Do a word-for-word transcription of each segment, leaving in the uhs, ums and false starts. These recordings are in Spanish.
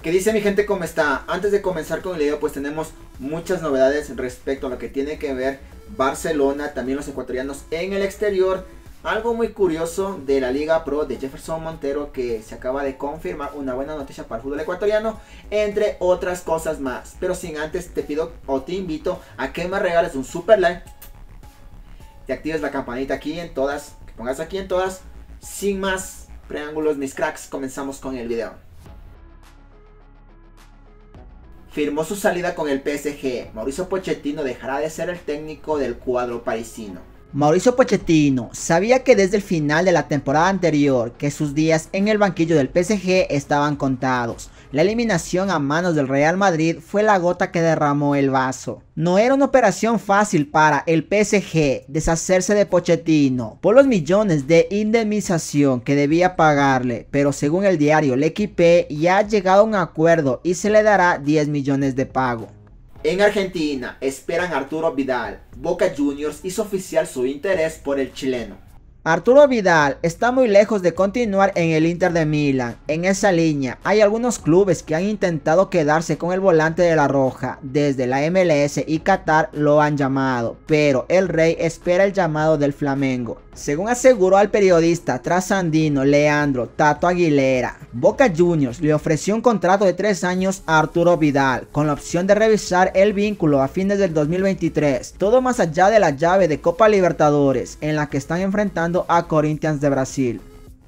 ¿Qué dice mi gente? ¿Cómo está? Antes de comenzar con el video, pues tenemos muchas novedades respecto a lo que tiene que ver Barcelona, también los ecuatorianos en el exterior. Algo muy curioso de la Liga Pro de Jefferson Montero, que se acaba de confirmar, una buena noticia para el fútbol ecuatoriano, entre otras cosas más. Pero sin antes te pido o te invito a que me regales un super like, te actives la campanita aquí en todas, que pongas aquí en todas. Sin más preámbulos, mis cracks, comenzamos con el video. Firmó su salida con el P S G. Mauricio Pochettino dejará de ser el técnico del cuadro parisino. Mauricio Pochettino sabía que desde el final de la temporada anterior que sus días en el banquillo del P S G estaban contados. La eliminación a manos del Real Madrid fue la gota que derramó el vaso. No era una operación fácil para el P S G deshacerse de Pochettino por los millones de indemnización que debía pagarle, pero según el diario L'Equipe ya ha llegado a un acuerdo y se le dará diez millones de pago. En Argentina esperan a Arturo Vidal. Boca Juniors hizo oficial su interés por el chileno. Arturo Vidal está muy lejos de continuar en el Inter de Milán. En esa línea hay algunos clubes que han intentado quedarse con el volante de la Roja. Desde la M L S y Qatar lo han llamado, pero el Rey espera el llamado del Flamengo. Según aseguró al periodista trasandino Leandro Tato Aguilera, Boca Juniors le ofreció un contrato de tres años a Arturo Vidal, con la opción de revisar el vínculo a fines del dos mil veintitrés, todo más allá de la llave de Copa Libertadores, en la que están enfrentando a Corinthians de Brasil.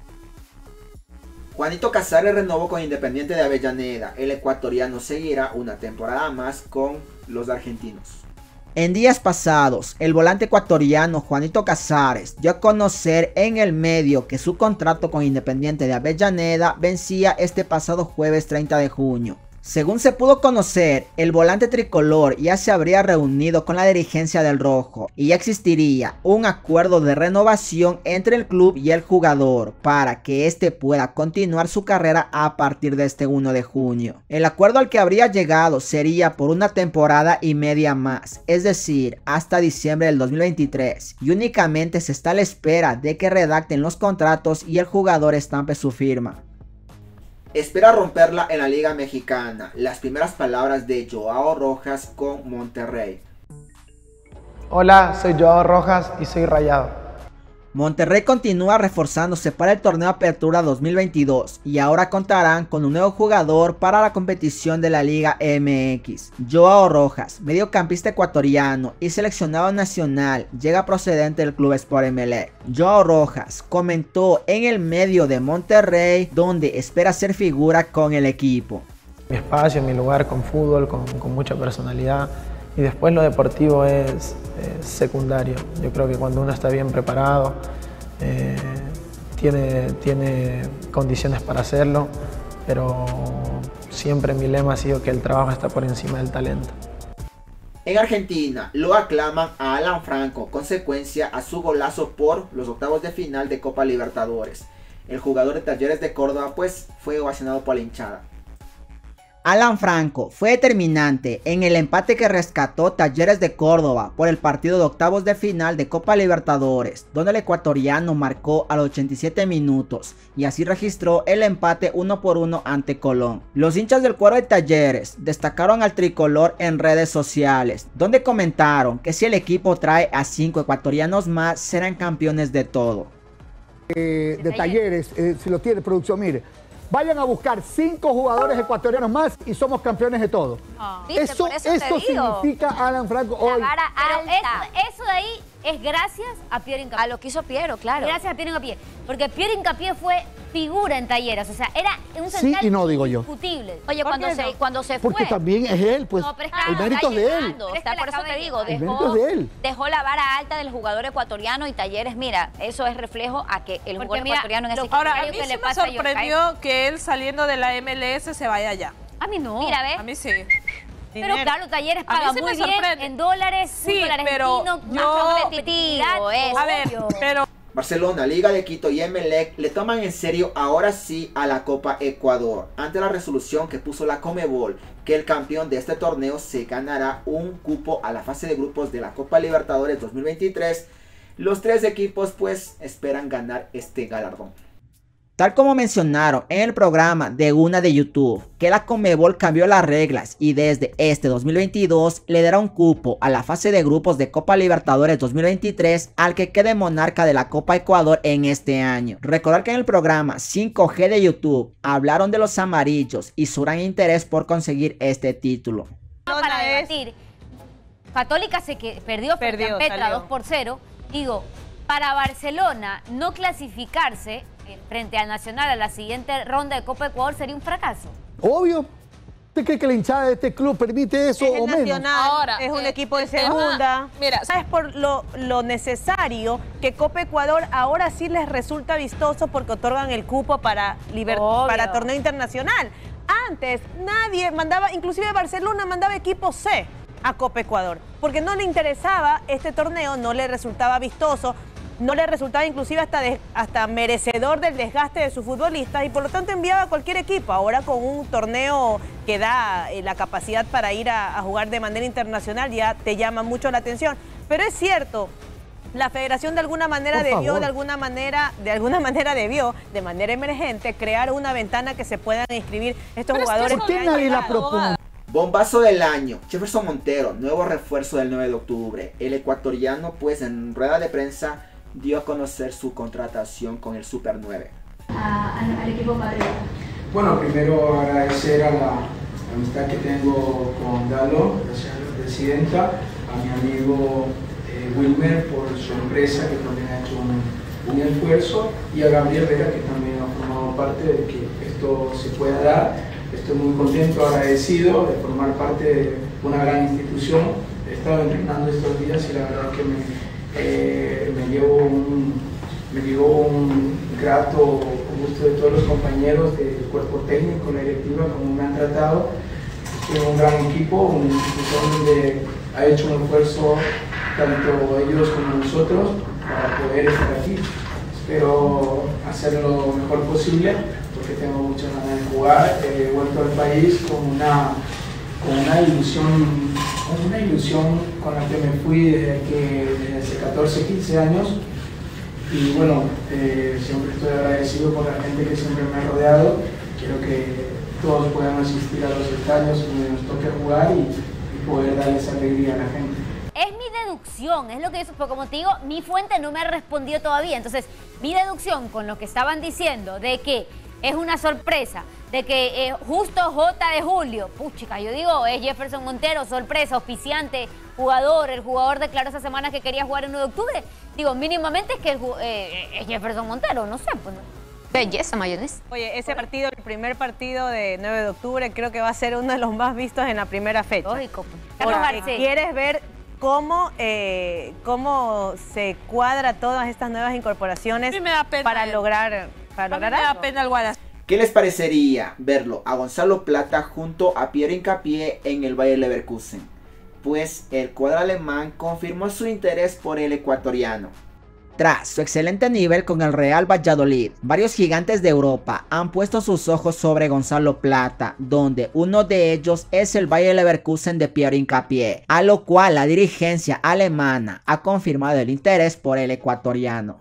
Juanito Casares renovó con Independiente de Avellaneda. El ecuatoriano seguirá una temporada más con los argentinos. En días pasados, el volante ecuatoriano Juanito Casares dio a conocer en el medio que su contrato con Independiente de Avellaneda vencía este pasado jueves treinta de junio. Según se pudo conocer, el volante tricolor ya se habría reunido con la dirigencia del rojo y ya existiría un acuerdo de renovación entre el club y el jugador para que éste pueda continuar su carrera a partir de este uno de junio. El acuerdo al que habría llegado sería por una temporada y media más, es decir, hasta diciembre del dos mil veintitrés, y únicamente se está a la espera de que redacten los contratos y el jugador estampe su firma. Espera romperla en la Liga Mexicana. Las primeras palabras de Joao Rojas con Monterrey. Hola, soy Joao Rojas y soy Rayado. Monterrey continúa reforzándose para el torneo Apertura dos mil veintidós y ahora contarán con un nuevo jugador para la competición de la Liga M X. Joao Rojas, mediocampista ecuatoriano y seleccionado nacional, llega procedente del Club Sport Emelec. Joao Rojas comentó en el medio de Monterrey, donde espera ser figura con el equipo. Mi espacio, mi lugar con fútbol, con, con mucha personalidad. Y después lo deportivo es, es secundario. Yo creo que cuando uno está bien preparado, eh, tiene, tiene condiciones para hacerlo, pero siempre mi lema ha sido que el trabajo está por encima del talento. En Argentina lo aclaman a Alan Franco, consecuencia a su golazo por los octavos de final de Copa Libertadores. El jugador de Talleres de Córdoba pues fue ovacionado por la hinchada. Alan Franco fue determinante en el empate que rescató Talleres de Córdoba por el partido de octavos de final de Copa Libertadores, donde el ecuatoriano marcó a los ochenta y siete minutos y así registró el empate uno por uno ante Colón. Los hinchas del cuadro de Talleres destacaron al tricolor en redes sociales, donde comentaron que si el equipo trae a cinco ecuatorianos más serán campeones de todo. Eh, de Talleres, eh, si lo tiene producción, mire. Vayan a buscar cinco jugadores ecuatorianos más y somos campeones de todo. Oh. ¿Viste? Eso, eso, eso significa Alan Franco hoy. La vara alta. Eso, eso de ahí es gracias a Piero Hincapié. A lo que hizo Piero, claro. Gracias a Piero Hincapié. Porque Piero Hincapié fue figura en Talleres. O sea, era un central sí y no, digo yo. indiscutible. Oye, cuando se, no? cuando se fue... Porque también es él, pues, no, pero es que el está mérito es de él. llegando, o sea, por eso te digo, El dejó, mérito es de él. dejó la vara alta del jugador ecuatoriano y Talleres, mira, eso es reflejo a que el Porque jugador mira, ecuatoriano en ese lo- equipo... Ahora, a que mí le sí me pasa a Yorkshire. sorprendió que él saliendo de la M L S se vaya allá. A mí no. Mira, A ¿ves? mí sí. Pero Dinero. claro, Talleres A mí paga sí me muy bien sorprende. en dólares, Sí, fútbol pero argentino, yo- más competitivo, eso. A ver, obvio. pero Barcelona, Liga de Quito y Emelec le toman en serio ahora sí a la Copa Ecuador, ante la resolución que puso la Conmebol, que el campeón de este torneo se ganará un cupo a la fase de grupos de la Copa Libertadores dos mil veintitrés. Los tres equipos pues esperan ganar este galardón. Tal como mencionaron en el programa de una de YouTube, que la Conmebol cambió las reglas y desde este dos mil veintidós le dará un cupo a la fase de grupos de Copa Libertadores dos mil veintitrés al que quede monarca de la Copa Ecuador en este año. Recordar que en el programa cinco G de YouTube hablaron de los amarillos y su gran interés por conseguir este título. Para debatir, Católica se que perdió frente a Petra dos por cero. Digo, para Barcelona no clasificarse frente al Nacional a la siguiente ronda de Copa Ecuador sería un fracaso. Obvio. ¿Usted cree que la hinchada de este club permite eso es el o menos? Nacional, ahora, es un eh, equipo de el tema, segunda. mira, ¿sabes por lo, lo necesario que Copa Ecuador ahora sí les resulta vistoso porque otorgan el cupo para, liber, para torneo internacional? Antes nadie mandaba, inclusive Barcelona mandaba equipo C a Copa Ecuador porque no le interesaba este torneo, no le resultaba vistoso. No le resultaba inclusive hasta, de, hasta merecedor del desgaste de sus futbolistas y por lo tanto enviaba a cualquier equipo. Ahora con un torneo que da eh, la capacidad para ir a, a jugar de manera internacional ya te llama mucho la atención. Pero es cierto, la federación de alguna manera por debió, favor. de alguna manera, de alguna manera debió, de manera emergente, crear una ventana que se puedan inscribir estos Pero jugadores. es que ¿Por qué nadie la propone? Bombazo del año, Jefferson Montero, nuevo refuerzo del nueve de octubre. El ecuatoriano pues en rueda de prensa dio a conocer su contratación con el Super nueve. A, al, al equipo patriota. Bueno, primero agradecer a la, la amistad que tengo con Dalo, gracias a la presidenta, a mi amigo eh, Wilmer por su empresa que también ha hecho un, un esfuerzo y a Gabriel Vera que también ha formado parte de que esto se pueda dar. Estoy muy contento, agradecido de formar parte de una gran institución. He estado entrenando estos días y la verdad que me... Eh, me llevo un, me llevo un grato gusto de todos los compañeros del cuerpo técnico, la directiva, como me han tratado. Estoy en un gran equipo, una institución donde ha hecho un esfuerzo tanto ellos como nosotros para poder estar aquí. Espero hacer lo mejor posible porque tengo muchas ganas de jugar. He vuelto al país con una, con una ilusión una ilusión con la que me fui desde, que, desde hace catorce, quince años y bueno, eh, siempre estoy agradecido por la gente que siempre me ha rodeado. Quiero que todos puedan asistir a los estadios donde nos toque jugar y, y poder darles alegría a la gente. Es mi deducción, es lo que yo, porque como te digo, mi fuente no me ha respondido todavía. Entonces, mi deducción con lo que estaban diciendo de que es una sorpresa, de que eh, justo J de julio, puchica, yo digo, es Jefferson Montero, sorpresa, auspiciante, jugador, el jugador declaró esa semana que quería jugar el nueve de octubre. Digo, mínimamente es que el, eh, es Jefferson Montero, no sé, pues no. Belleza, mayonesa. Oye, ese partido, el primer partido de nueve de octubre, creo que va a ser uno de los más vistos en la primera fecha. Lógico. Carlos Porque Garcés. quieres ver cómo, eh, cómo se cuadra todas estas nuevas incorporaciones Sí me da pena para él. lograr, para A mí lograr me da algo. pena el Wallace. ¿Qué les parecería verlo a Gonzalo Plata junto a Piero Hincapié en el Bayer Leverkusen? Pues el cuadro alemán confirmó su interés por el ecuatoriano. Tras su excelente nivel con el Real Valladolid, varios gigantes de Europa han puesto sus ojos sobre Gonzalo Plata, donde uno de ellos es el Bayer Leverkusen de Piero Hincapié, a lo cual la dirigencia alemana ha confirmado el interés por el ecuatoriano.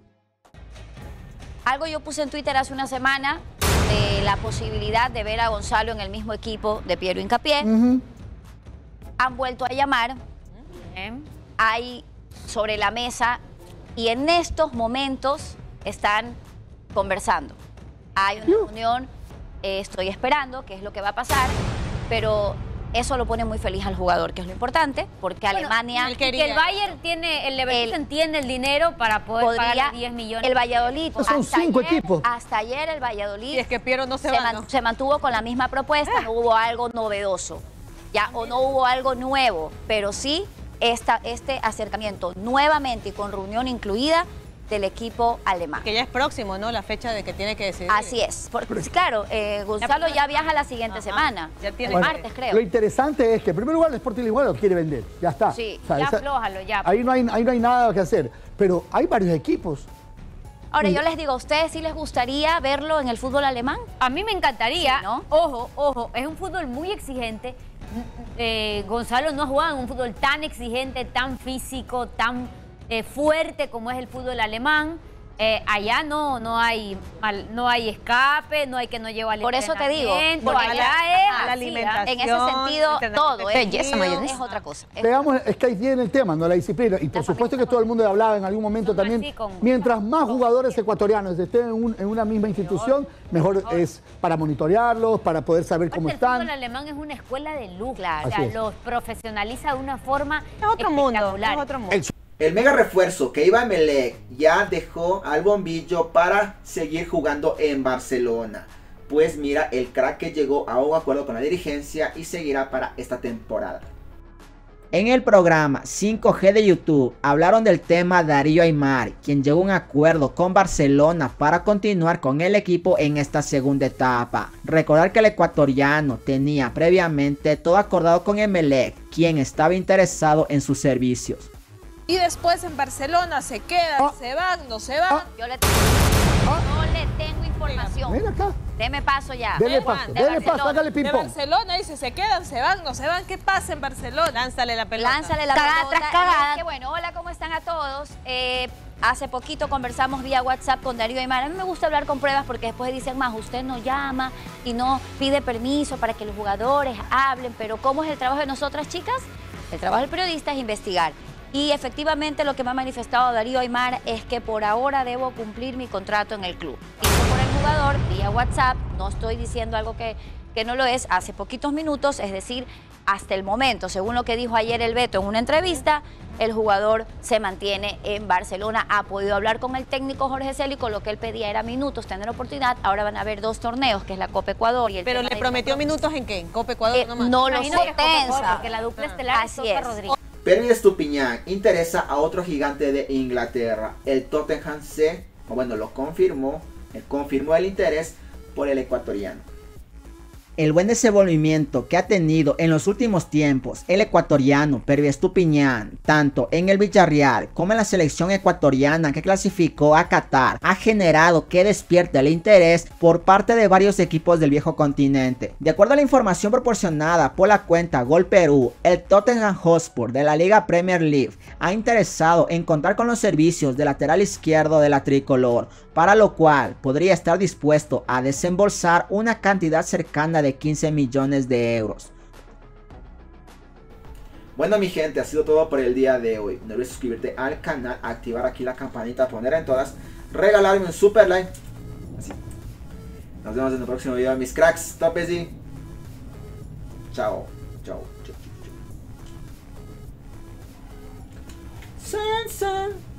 Algo yo puse en Twitter hace una semana de la posibilidad de ver a Gonzalo en el mismo equipo de Piero Hincapié. Uh-huh. Han vuelto a llamar, ¿eh? Hay sobre la mesa y en estos momentos están conversando. Hay una reunión, eh, estoy esperando qué es lo que va a pasar, pero eso lo pone muy feliz al jugador, que es lo importante, porque Bueno, Alemania... el que el Bayern tiene, el Leverkusen tiene el dinero para poder podría, pagar diez millones. El Valladolid, Son hasta cinco ayer, equipos. hasta ayer el Valladolid Y es que Piero no se, se, va, man- ¿no? se mantuvo con la misma propuesta, no hubo algo novedoso, ya, o no hubo algo nuevo, pero sí esta, este acercamiento nuevamente y con reunión incluida del equipo alemán. Que ya es próximo, ¿no? La fecha de que tiene que decidir. Así es, porque claro, eh, Gonzalo ya viaja la siguiente Ajá. semana, Ya tiene el que- martes creo. Lo interesante es que en primer lugar el Sporting Lisboa lo quiere vender, ya está. Sí, O sea, ya esa- aflójalo, ya. ahí, no hay, ahí no hay nada que hacer, pero hay varios equipos. Ahora yo les digo, ¿a ustedes sí les gustaría verlo en el fútbol alemán? A mí me encantaría, Sí, ¿no? ojo, ojo, es un fútbol muy exigente. Eh, Gonzalo no ha jugado en un fútbol tan exigente, tan físico, tan eh, fuerte como es el fútbol alemán. Eh, allá no, no hay mal- no hay escape, no hay que no lleva al Por eso te digo, entrenamiento, porque allá allá- es ajá, así, la alimentación, ¿ah? En ese sentido, todo, ¿eh? belleza, es otra cosa. Es Veamos, es que ahí tiene el tema, ¿no? La disciplina. Y por supuesto que todo el mundo hablaba en algún momento Son también. así con- Mientras más jugadores ecuatorianos estén en, un- en una misma institución, mejor es para monitorearlos, para poder saber cómo Aparte, el fútbol están. alemán es una escuela de luz, Claro. o sea, Así es. los profesionaliza de una forma Es otro mundo, espectacular. es otro mundo. El, el mega refuerzo que iba a Emelec ya dejó al bombillo para seguir jugando en Barcelona. Pues mira, el crack que llegó a un acuerdo con la dirigencia y seguirá para esta temporada. En el programa cinco G de YouTube hablaron del tema Darío Aimar, quien llegó a un acuerdo con Barcelona para continuar con el equipo en esta segunda etapa. Recordar que el ecuatoriano tenía previamente todo acordado con Emelec, quien estaba interesado en sus servicios. Y después en Barcelona se quedan, Ah. se van, no se van. Ah. Yo le, yo le tengo información. Ven acá. Deme paso ya. Dele Eh, paso, de dele paso, Barcelona. hágale De ping-pong. Barcelona dice, se quedan, se van, no se van. ¿Qué pasa en Barcelona? Lánzale la pelota. Lánzale la Cagada pelota. tras Y cagada. es que, bueno, hola, ¿cómo están a todos? Eh, hace poquito conversamos vía WhatsApp con Darío Aimar. A mí me gusta hablar con pruebas porque después dicen más, usted no llama y no pide permiso para que los jugadores hablen. Pero ¿cómo es el trabajo de nosotras, chicas? El trabajo del periodista es investigar. Y efectivamente lo que me ha manifestado Darío Aimar es que por ahora debo cumplir mi contrato en el club. Dicho por el jugador, vía WhatsApp, no estoy diciendo algo que, que no lo es, hace poquitos minutos, es decir, hasta el momento, según lo que dijo ayer el Beto en una entrevista, el jugador se mantiene en Barcelona, ha podido hablar con el técnico Jorge Célico, lo que él pedía era minutos, tener oportunidad, ahora van a haber dos torneos, que es la Copa Ecuador y el Pero tema le de- prometió minutos en qué? ¿En Copa Ecuador Eh, nomás? no lo Imagino sé, que es como mejor, tensa. porque la dupla estelar es Así Sosa es. Rodríguez. Pervis Estupiñán interesa a otro gigante de Inglaterra. El Tottenham se, o bueno, lo confirmó, él confirmó el interés por el ecuatoriano. El buen desenvolvimiento que ha tenido en los últimos tiempos el ecuatoriano Pervis Estupiñán, tanto en el Villarreal como en la selección ecuatoriana que clasificó a Qatar, ha generado que despierte el interés por parte de varios equipos del viejo continente. De acuerdo a la información proporcionada por la cuenta Gol Perú, el Tottenham Hotspur de la Liga Premier League ha interesado en contar con los servicios del lateral izquierdo de la tricolor, para lo cual podría estar dispuesto a desembolsar una cantidad cercana de quince millones de euros. Bueno, mi gente, ha sido todo por el día de hoy. No olvides suscribirte al canal, activar aquí la campanita, poner en todas, regalarme un super like. Así. Nos vemos en el próximo video, mis cracks. Top busy. Chao. Chao. Chao. Chao. Sun, sun.